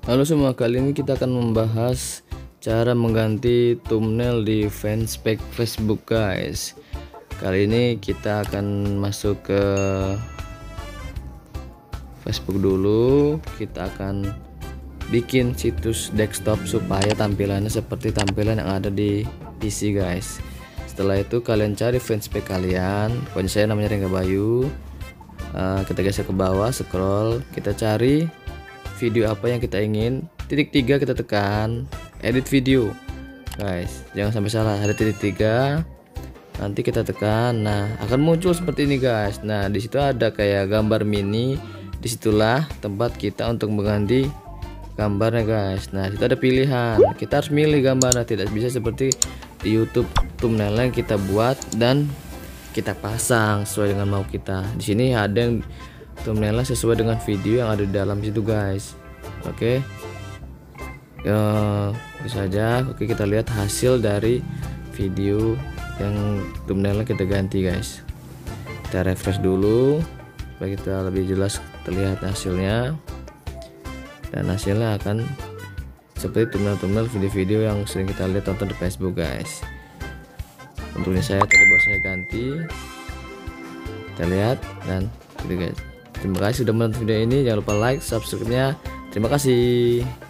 Halo semua, kali ini kita akan membahas cara mengganti thumbnail di fanspage Facebook guys. Kali ini kita akan masuk ke Facebook dulu. Kita akan bikin situs desktop supaya tampilannya seperti tampilan yang ada di PC guys. Setelah itu kalian cari fanspage kalian, pokoknya saya namanya Rengga Bayu. Kita geser ke bawah, scroll, kita cari video apa yang kita ingin. Titik 3 kita tekan, edit video guys, jangan sampai salah, ada titik 3, nanti kita tekan. Nah, akan muncul seperti ini guys. Nah, disitu ada kayak gambar mini, disitulah tempat kita untuk mengganti gambarnya guys. Nah, itu ada pilihan, kita harus milih gambarnya, tidak bisa seperti di YouTube thumbnail yang kita buat dan kita pasang sesuai dengan mau kita. Di sini ada yang thumbnailnya sesuai dengan video yang ada di dalam situ guys. Oke, bisa aja. Oke, kita lihat hasil dari video yang thumbnailnya kita ganti guys. Kita refresh dulu supaya kita lebih jelas terlihat hasilnya, dan hasilnya akan seperti thumbnail video-video yang sering kita lihat tonton di Facebook guys. Tentunya saya tadi baru saya ganti, kita lihat dan gitu guys. Terima kasih sudah menonton video ini, jangan lupa like, subscribe-nya. Terima kasih.